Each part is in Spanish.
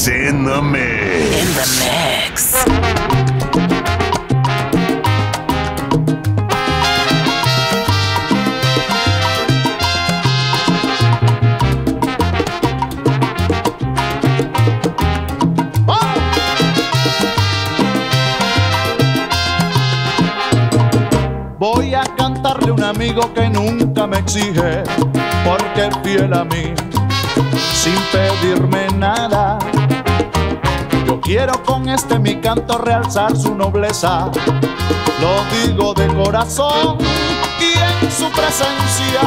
He's in the mix. In the mix. Voy a cantarle a un amigo que nunca me exige, porque es fiel a mí, sin pedirme nada. Yo quiero con este mi canto realzar su nobleza, lo digo de corazón y en su presencia,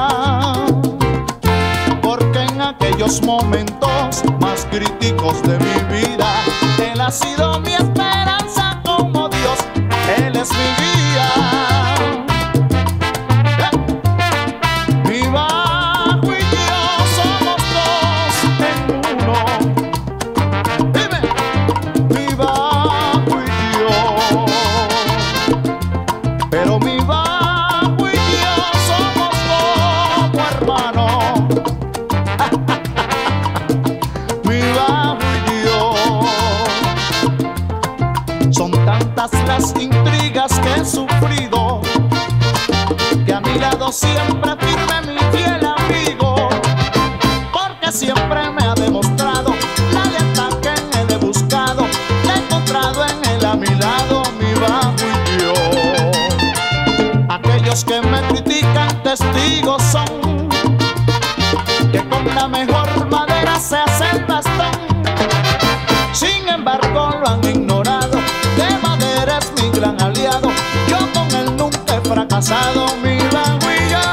porque en aquellos momentos más críticos de mi vida, él ha sido mi esperanza como Dios, él es mi guía. Pero mi bajo y yo somos como hermanos. Mi bajo y yo. Son tantas las intrigas que he sufrido, que a mi lado siempre firme mi fiel amigo, porque siempre me ha demostrado la lealtad que en él he buscado. La he encontrado en él a mi lado, mi bajo y yo. Aquellos que me critican testigos son, que con la mejor madera se hace el bastón. Sin embargo lo han ignorado, de madera es mi gran aliado. Yo con él nunca he fracasado, mi bajo y yo.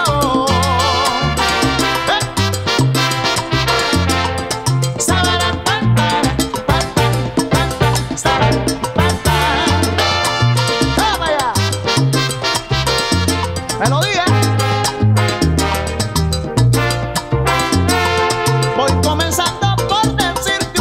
Melodía. Voy comenzando por decir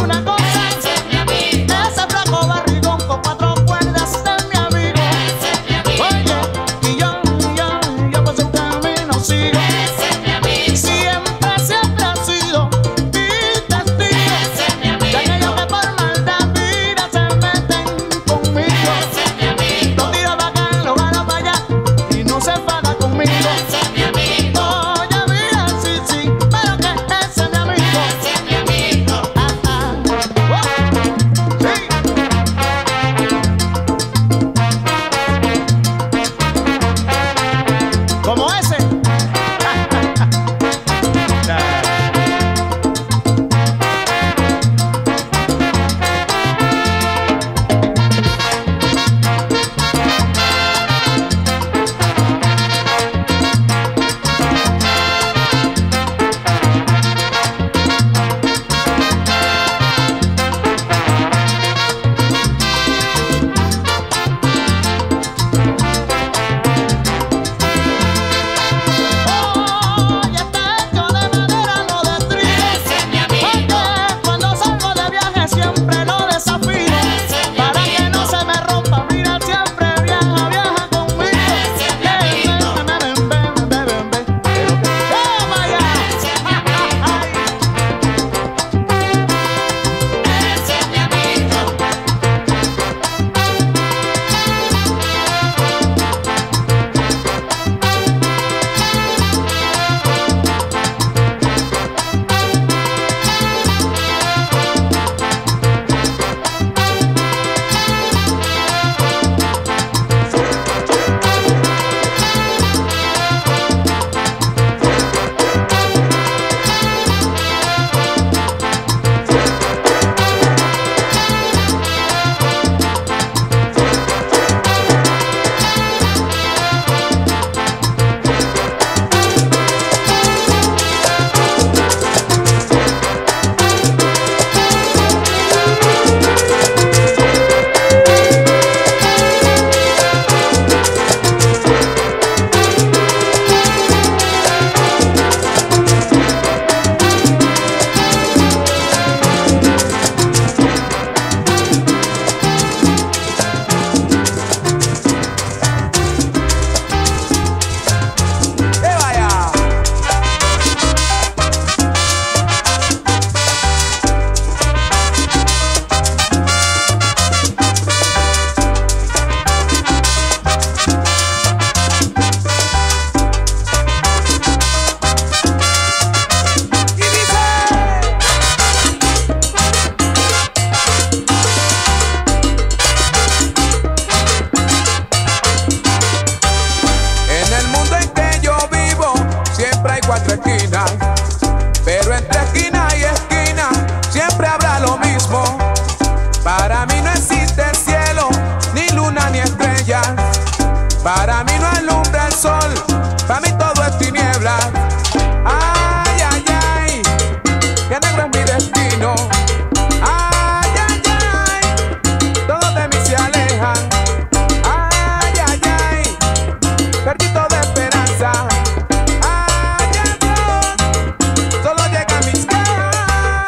Para mí no alumbra el sol, para mí todo es tiniebla. Ay, ay, ay, que negro es mi destino. Ay, ay, ay, todos de mí se alejan. Ay, ay, ay, perdí toda esperanza. Ay, ay, Dios, solo llega a mis quejas.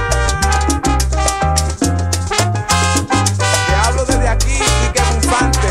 Te hablo desde aquí y que bufante.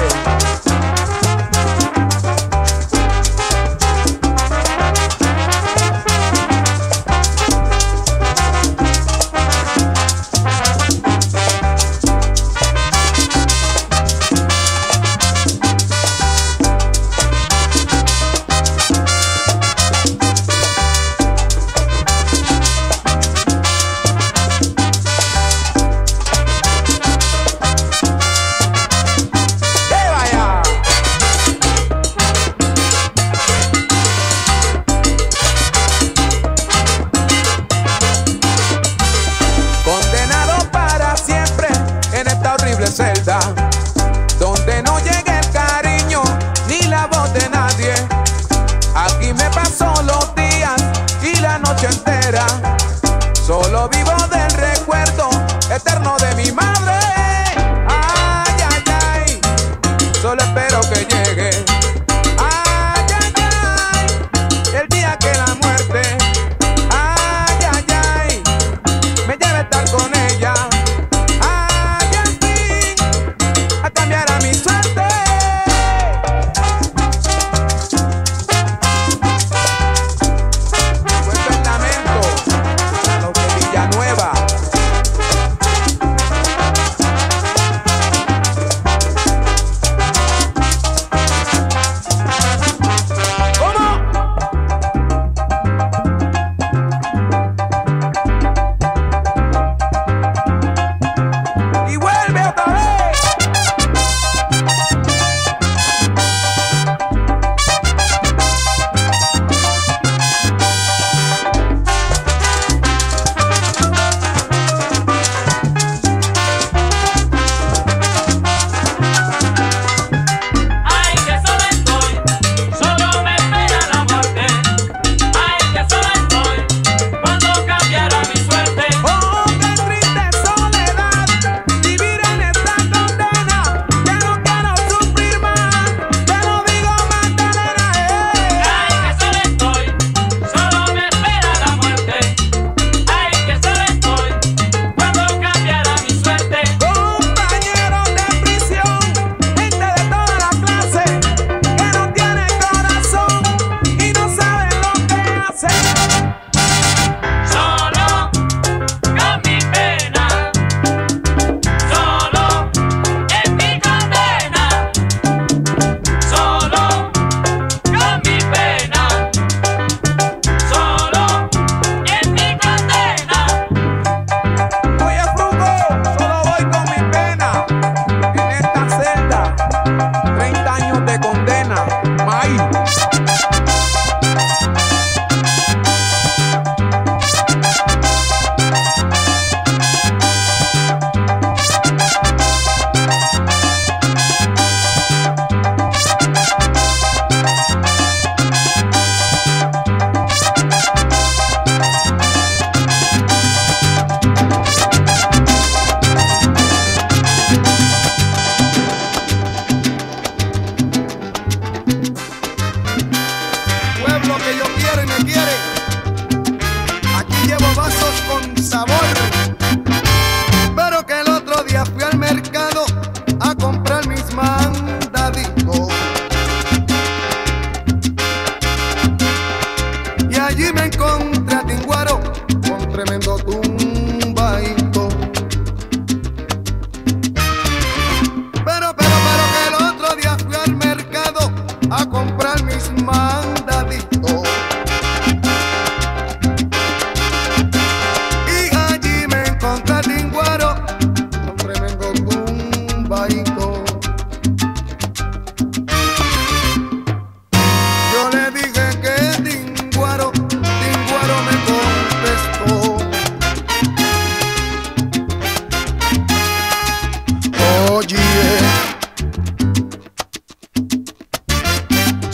Celda, donde no llega el cariño ni la voz de nadie. Aquí me paso los días y la noche entera, solo vivo del recuerdo eterno de mi madre. Ay, ay, ay, solo espero que llegue. Ay, ay, ay, el día que la muerte, ay, ay, ay, me lleve a estar con ella. Cambiará mi suerte. Cuento el lamento a los de Villanueva. ¿Cómo? Y vuelve otra vez.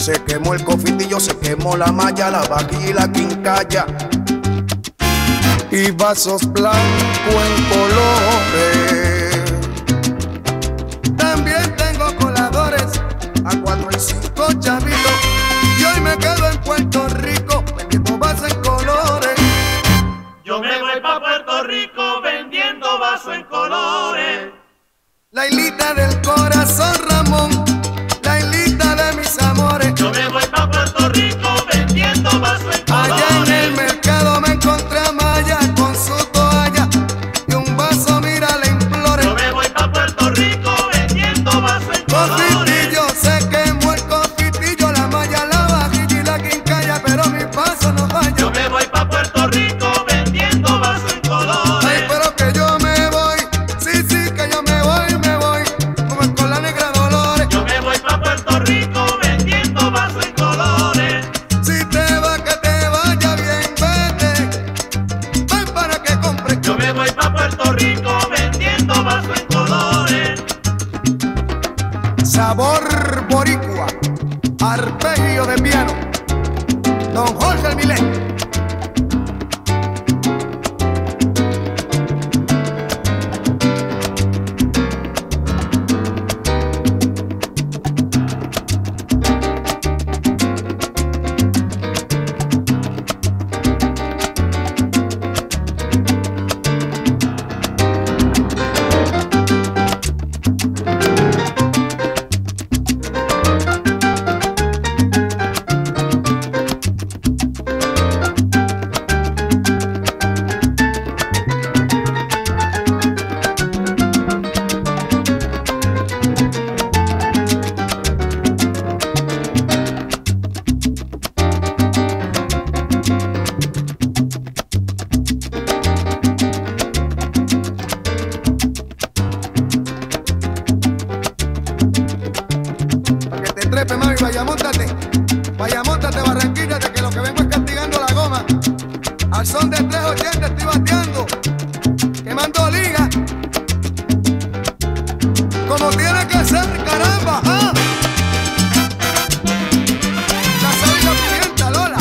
Se quemó el cofitillo, se quemó la malla, la vajilla y la quincalla. Y vasos blancos en colores. También tengo coladores a 4 y 5 chavitos. Y hoy me quedo en Puerto Rico vendiendo vasos en colores. Yo me voy pa' Puerto Rico vendiendo vasos en colores. La hilita del corazón, Ramón, la hilita de mis amores. Yo me voy pa' Puerto Rico vendiendo vasos en colores. Allá en el mercado me encontré a Maya con su toalla y un vaso, mira, le imploré. Yo me voy pa' Puerto Rico vendiendo vasos en colores. Cofitillo, se quemó el cofitillo, la malla, la vajilla y la quincalla, pero mi paso no falla. Yo me voy pa' Puerto Rico vendiendo vasos en colores. Ay, pero que yo me voy, sí, sí, que yo me voy, como es con la negra Dolores. Yo me voy pa' Puerto Rico vendiendo vasos en colores. Si te va, que te vaya bien, vete, ven para que compre. Yo me voy pa' Puerto Rico vendiendo vasos en colores. Sabor boricua, arpegio de piano, don Jorge el Milén. Trepe, mami, vaya, móntate, barranquíllate, que lo que vengo es castigando la goma. Al son de 380 estoy bateando, quemando liga, como tiene que ser, caramba, ¿ah? La sal y la pimienta, Lola.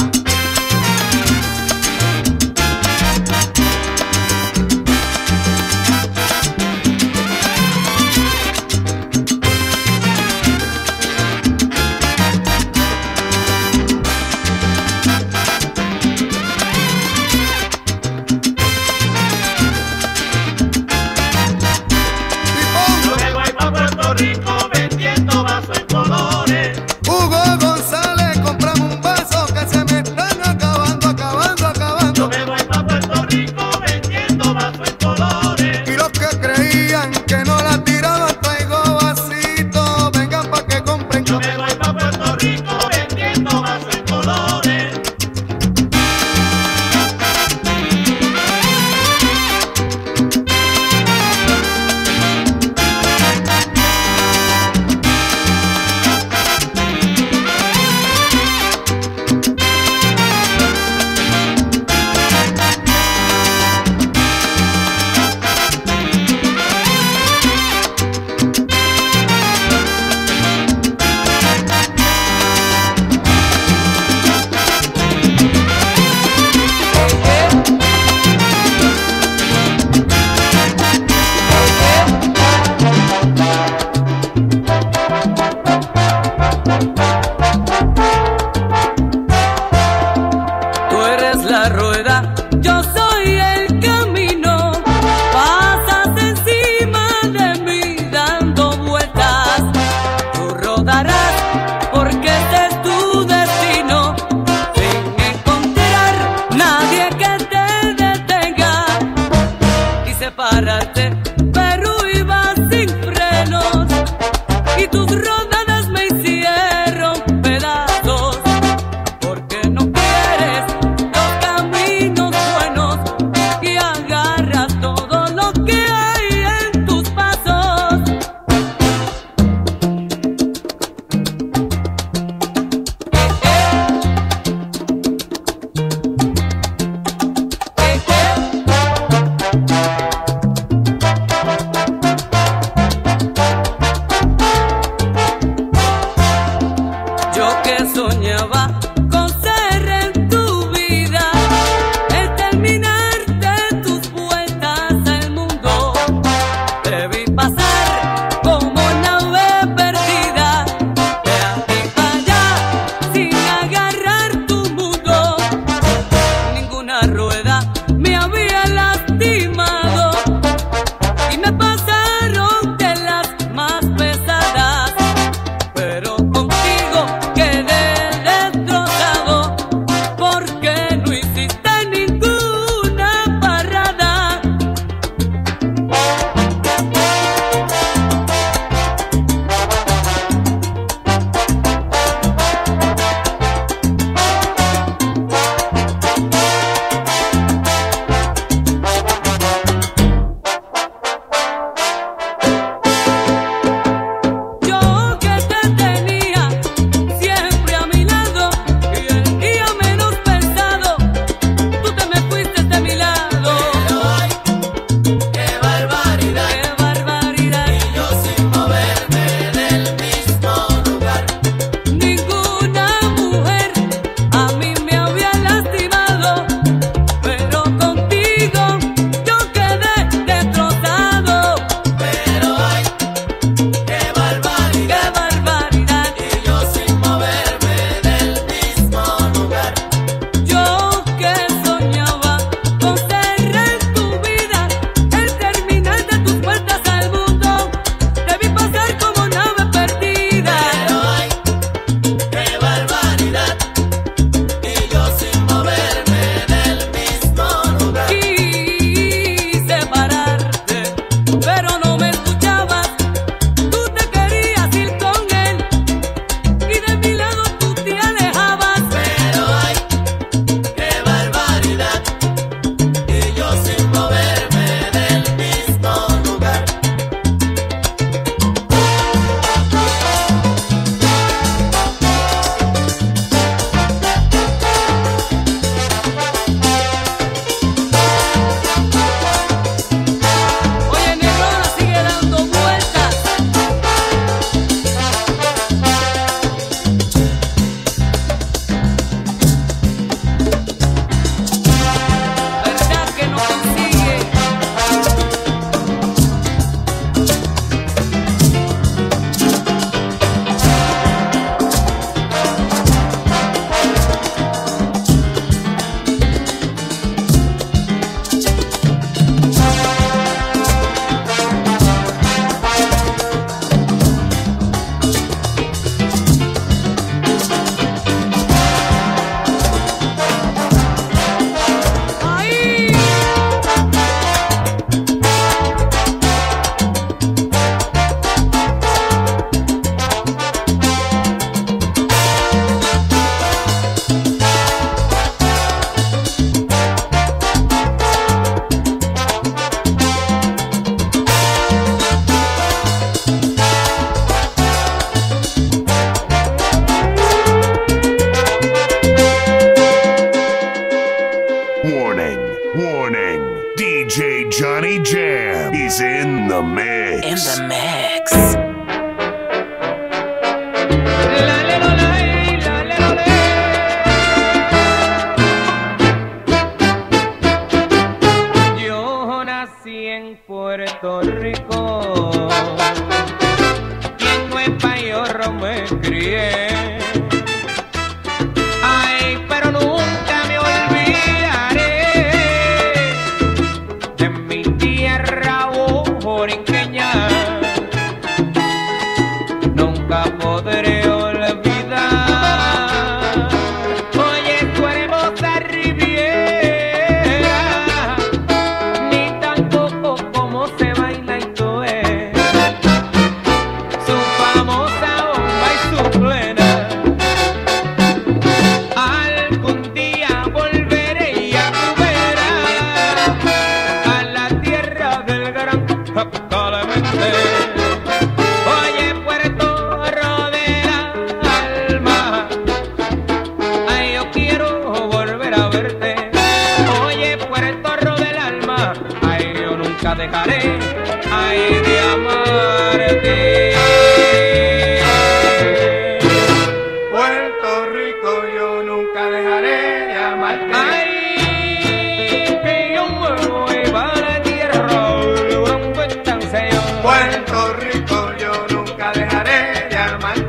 Puerto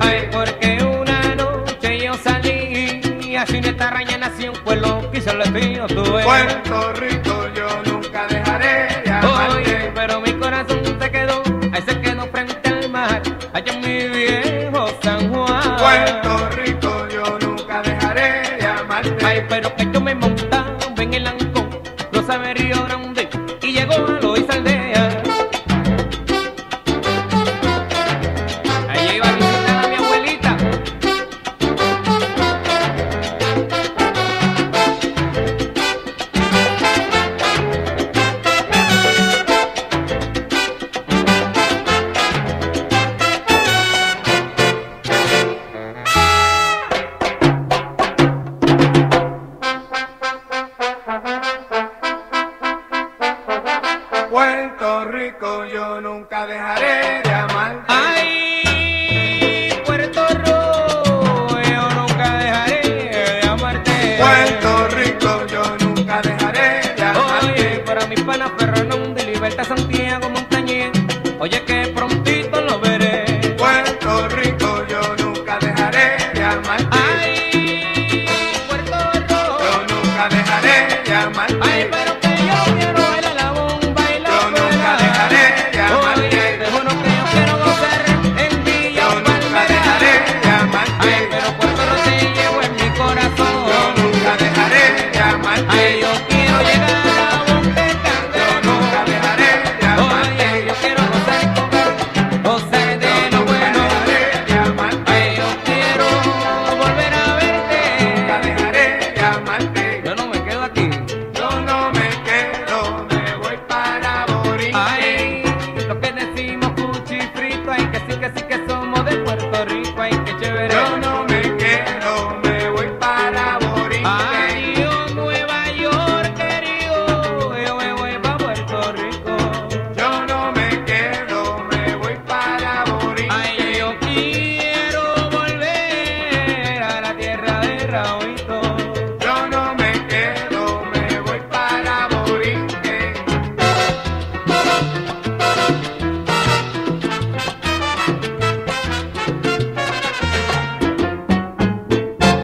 Ay, porque una noche yo salí, así en esta raña nació un pueblo que se le pidió tu Puerto Rico yo nunca dejaré de amarte. Oye, pero mi corazón se quedó, ahí se quedó frente al mar, allá en mi viejo San Juan. Puerto Rico yo nunca dejaré de amarte. Ay, pero que yo me